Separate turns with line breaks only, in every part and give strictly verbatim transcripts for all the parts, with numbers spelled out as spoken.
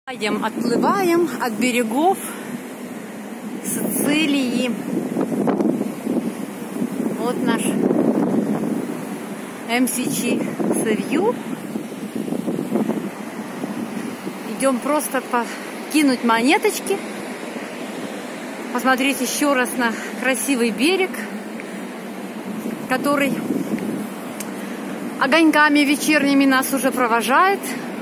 Отплываем от берегов Сицилии. Вот наш эм си джи Sea-View. Идем просто покинуть монеточки, посмотреть еще раз на красивый берег, который огоньками вечерними нас уже провожает.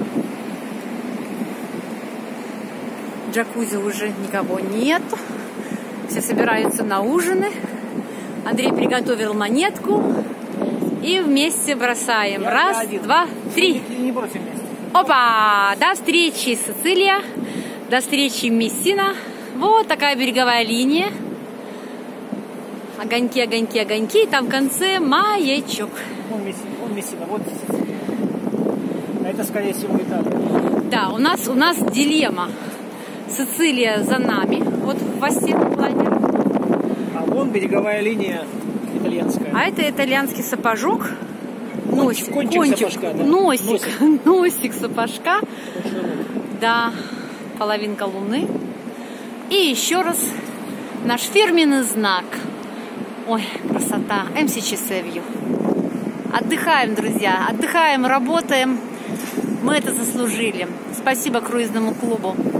Джакузи уже никого нет. Все собираются на ужины. Андрей приготовил монетку. И вместе бросаем. Я Раз, один. два, три. Не бросим вместе. Опа! До встречи, Сицилия. До встречи, Мессина. Вот такая береговая линия. Огоньки, огоньки, огоньки. И там в конце маячок.
Вон Мессина, вон Мессина, вот Сицилия. А это, скорее всего, Италия.
Да, у нас, у нас дилемма. Сицилия за нами, вот в хвосте планера.
А вон береговая линия итальянская.
А это итальянский сапожок. Носик,
кончик, кончик сапожка, да.
Носик,
носик.
носик сапожка. Да, половинка луны. И еще раз наш фирменный знак. Ой, красота. эм си джи Sea-View. Отдыхаем, друзья, отдыхаем, работаем. Мы это заслужили. Спасибо круизному клубу.